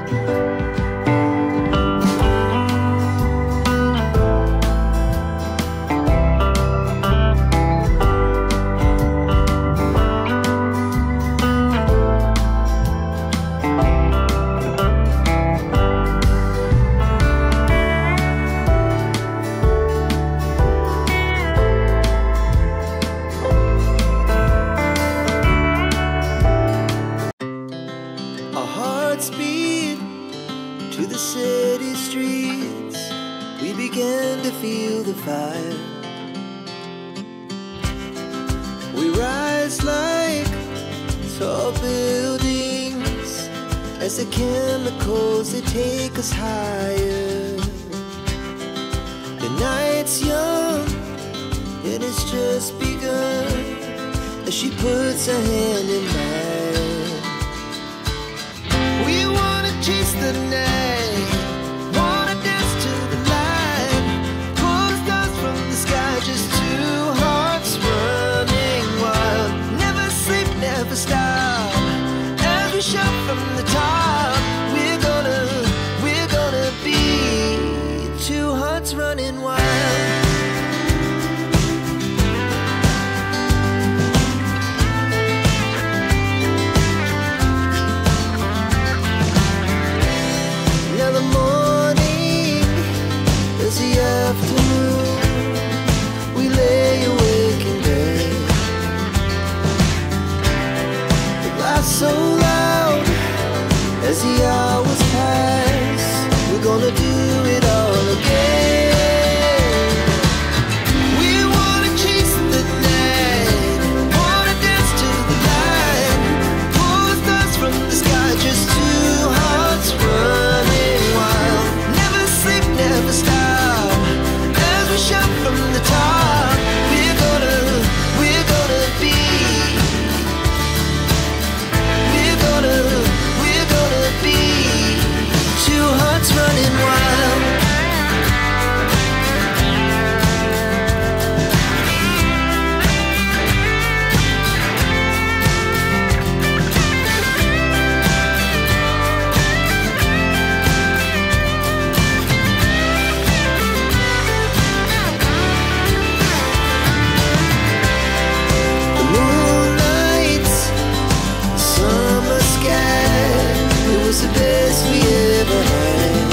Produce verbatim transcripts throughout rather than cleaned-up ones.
Speed to the city streets, we began to feel the fire. We rise like tall buildings as the chemicals, they take us higher. The night's young and it's just begun as she puts her hand in mine. We wanna chase the night, wanna dance to the light, pull the stars from the sky, just two hearts running wild. Never sleep, never stop, as we shout from the top. We're gonna, we're gonna be two hearts running wild. So loud as the hours pass, we're gonna do it all again. We wanna chase the night, wanna dance to the light, pull the stars from the sky, just two hearts running wild. Never sleep, never stop, as we shout from the top. We're gonna, we're gonna be running wild. The moonlight, summer sky, it was the best we ever had.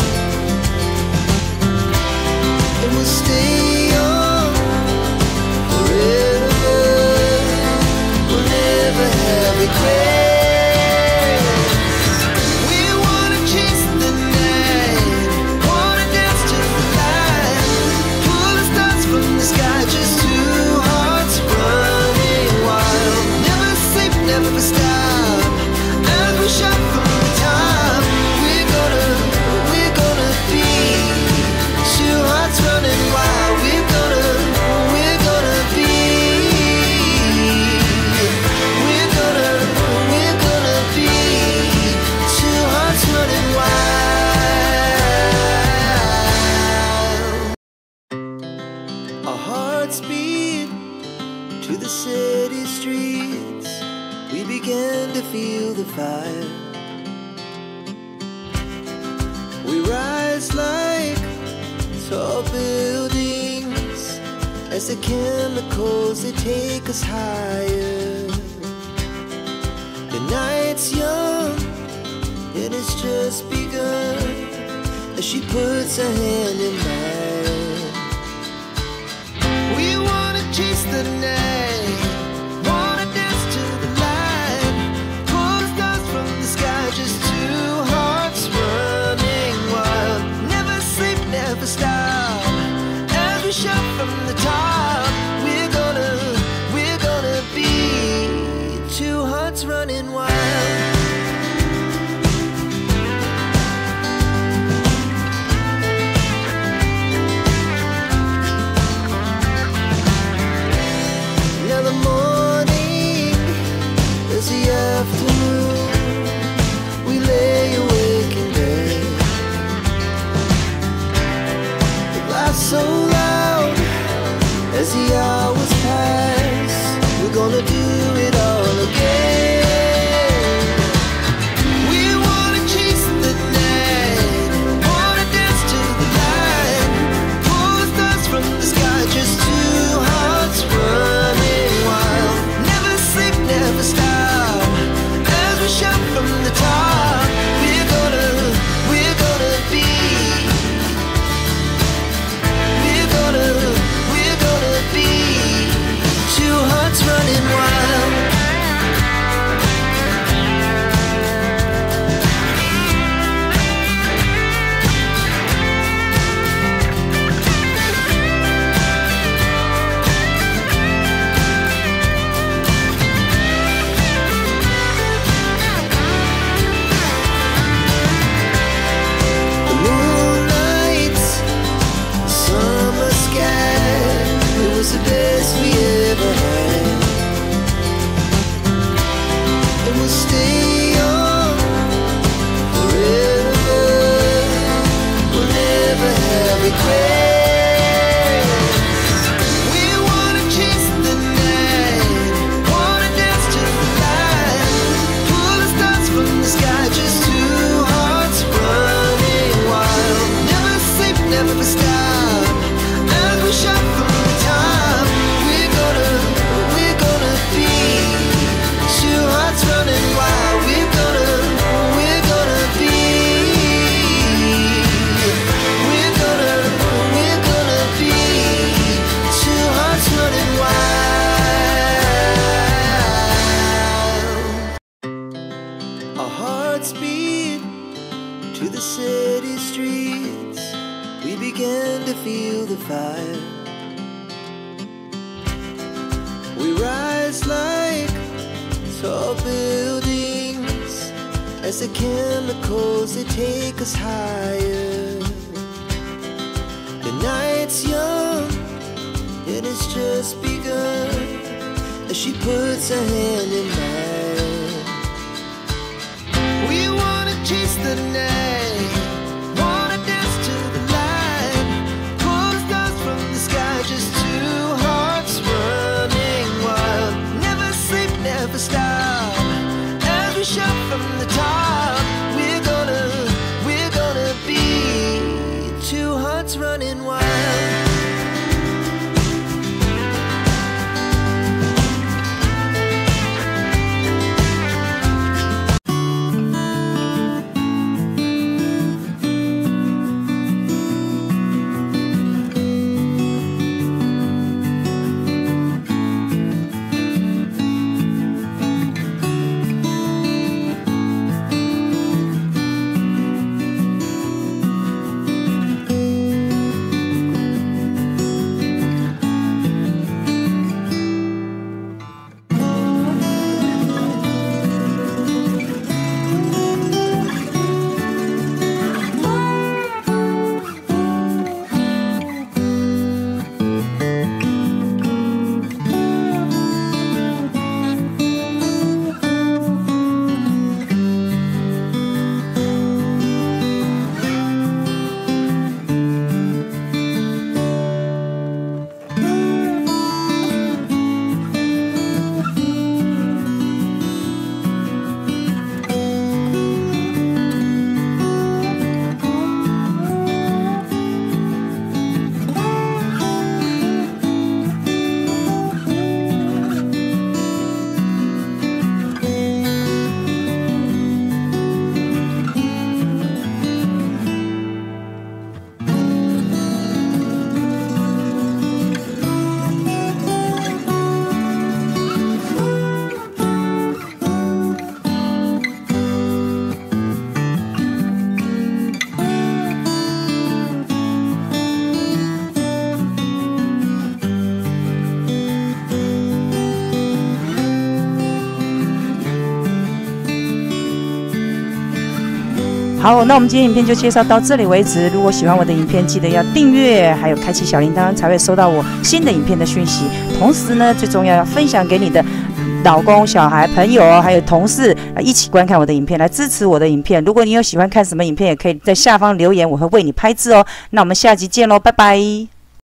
We'll stay young forever, we'll never have regrets. We wanna chase the night, wanna dance to the light, pull the stars from the sky, just two hearts running wild. Never sleep, never stop, as we shout from the top. We're gonna, we're gonna be two hearts running wild. We're gonna, we're gonna be, we're gonna, we're gonna be two hearts running wild. Our hearts beat to the city streets, we began to feel the fire. We rise like tall buildings as the chemicals, they take us higher. The night's young and it's just begun as she puts her hand in mine. We wanna chase the night, wanna dance to the light, pull the stars from the sky, just two hearts running wild. Never sleep, never stop, as we shout from the top. We're gonna, we're gonna be two hearts running wild. Now the morning is the afternoon, we lay awake in bed. So loud as the hours pass, we're gonna do it all again. We wanna chase the night. Godspeed to the city streets. We began to feel the fire. We rise like tall buildings as the chemicals, they take us higher. The night's young and it's just begun as she puts her hand in mine. We wanna chase the night, wanna dance to the light, pull the stars from the sky, just two hearts running wild. Never sleep, never stop, as we shout from the top. We're gonna, we're gonna be two hearts running wild. 好，那我们今天影片就介绍到这里为止。如果喜欢我的影片，记得要订阅，还有开启小铃铛，才会收到我新的影片的讯息。同时呢，最重要要分享给你的老公、小孩、朋友还有同事，一起观看我的影片，来支持我的影片。如果你有喜欢看什么影片，也可以在下方留言，我会为你拍制哦。那我们下集见喽，拜拜。